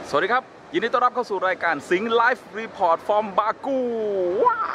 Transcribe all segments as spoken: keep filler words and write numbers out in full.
สวัสดีครับยินดีต้อนรับเข้าสู่รายการสิงห์ไลฟ์รีพอร์ตฟอร์มบากูว้า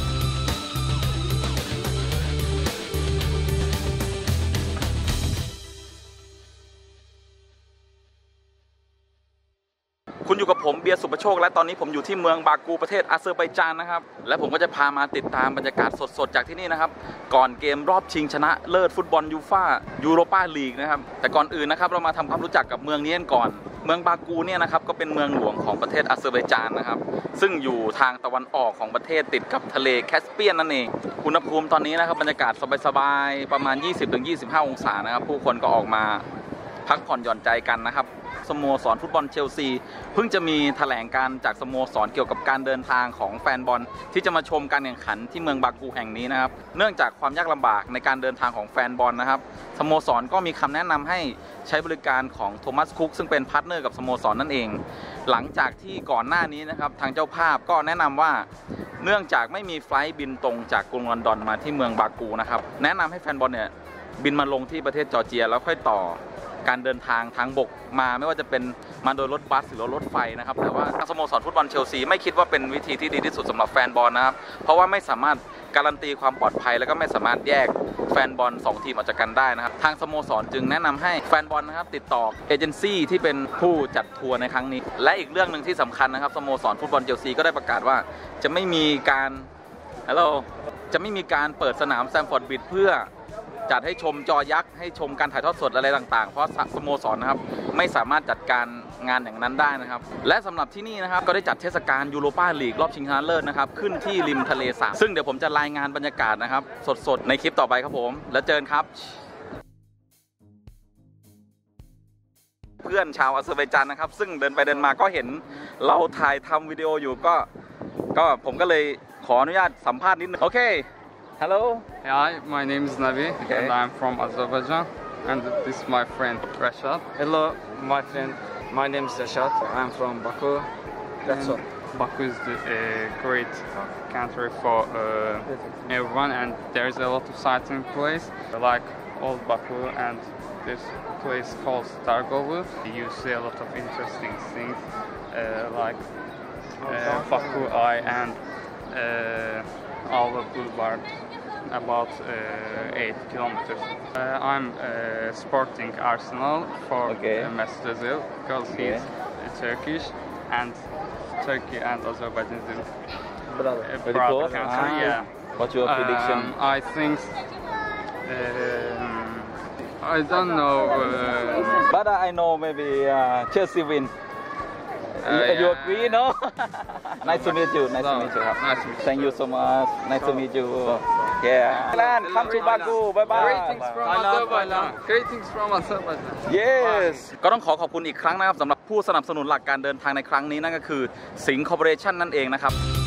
คุณอยู่กับผมเบียร์สุประโชคและตอนนี้ผมอยู่ที่เมืองบากูประเทศอาเซอร์ไบจานนะครับและผมก็จะพามาติดตามบรรยากาศสดๆจากที่นี่นะครับก่อนเกมรอบชิงชนะเลิศฟุตบอลยูฟ่ายูโรปาลีกนะครับแต่ก่อนอื่นนะครับเรามาทำความรู้จักกับเมืองนี้กันก่อนเมืองบากูเนี่ยนะครับก็เป็นเมืองหลวงของประเทศอาเซอร์ไบจานนะครับซึ่งอยู่ทางตะวันออกของประเทศติดกับทะเลแคสเปียนนั่นเองอุณหภูมิตอนนี้นะครับบรรยากาศสบายๆประมาณ ยี่สิบถึงยี่สิบห้า องศานะครับผู้คนก็ออกมาพักผ่อนหย่อนใจกันนะครับสโมสรฟุตบอลเชลซีเพิ่งจะมีแถลงการจากสโมสรเกี่ยวกับการเดินทางของแฟนบอลที่จะมาชมการแข่งขันที่เมืองบากูแห่งนี้นะครับเนื่องจากความยากลำบากในการเดินทางของแฟนบอลนะครับสโมสรก็มีคำแนะนำให้ใช้บริการของโทมัสคุกซึ่งเป็นพาร์ทเนอร์กับสโมสรนั่นเองหลังจากที่ก่อนหน้านี้นะครับทางเจ้าภาพก็แนะนำว่าเนื่องจากไม่มีไฟล์บินตรงจากกรุงลอนดอนมาที่เมืองบากูนะครับแนะนำให้แฟนบอลเนี่ยบินมาลงที่ประเทศจอร์เจียแล้วค่อยต่อการเดินทางทางบกมาไม่ว่าจะเป็นมาโดยรถบัสหรือรถไฟนะครับแต่ว่าทางสโมสรฟุตบอลเชลซีไม่คิดว่าเป็นวิธีที่ดีที่สุดสำหรับแฟนบอลนะครับเพราะว่าไม่สามารถการันตีความปลอดภัยแล้วก็ไม่สามารถแยกแฟนบอลสองทีมออกจากกันได้นะครับทางสโมสรจึงแนะนำให้แฟนบอลนะครับติดต่อเอเจนซี่ที่เป็นผู้จัดทัวร์ในครั้งนี้และอีกเรื่องหนึ่งที่สำคัญนะครับสโมสรฟุตบอลเชลซีก็ได้ประกาศว่าจะไม่มีการฮัลโหลจะไม่มีการเปิดสนามแซมฟอร์ดบริดจ์เพื่อจัดให้ชมจอยักษ์ให้ชมการถ่ายทอดสดอะไรต่างๆเพราะสโมสรนะครับไม่สามารถจัดการงานอย่างนั้นได้นะครับและสำหรับที่นี่นะครับก็ได้จัดเทศกาลยูโรปาลีกรอบชิงชนะเลิศนะครับขึ้นที่ริมทะเลสาบซึ่งเดี๋ยวผมจะรายงานบรรยากาศนะครับสดๆในคลิปต่อไปครับผมแล้วเจอกันครับเพื่อนชาวอาเซอร์ไบจานนะครับซึ่งเดินไปเดินมาก็เห็นเราถ่ายทำวิดีโออยู่ก็ก็ผมก็เลยขออนุญาตสัมภาษณ์นิดนึงโอเคHello. Hi, my name is Navi okay. and I'm from Azerbaijan and this is my friend Rashad. Hello, my friend. My name is Rashad. I'm from Baku. That's all. Baku is a great country for uh, everyone and there's a lot of sighting place like old Baku and this place called Stargolu. You see a lot of interesting things uh, like uh, Baku Eye and uh, Alva Boulevard. About uh, eight kilometers. Uh, I'm uh, supporting Arsenal for okay. uh, Mesut Özil because okay. he's uh, Turkish and Turkey and Azerbaijan is a brother country. Ah. Yeah. What's your prediction? Um, I think um, I don't know. Uh, but I know maybe uh, Chelsea win. Uh, you, yeah. you agree, no? Nice to meet you. Nice no, to meet you. Nice to meet you. Thank you so much. Nice to meet you. Yeah. Thailand, come to Baku. Bye bye. Greetings from Azerbaijan. Greetings from Azerbaijan. Yes. ก็ต้องขอขอบคุณอีกครั้งนะครับสำหรับผู้สนับสนุนหลักการเดินทางในครั้งนี้นั่นก็คือสิงห์คอร์ปอเรชั่นนั่นเองนะครับ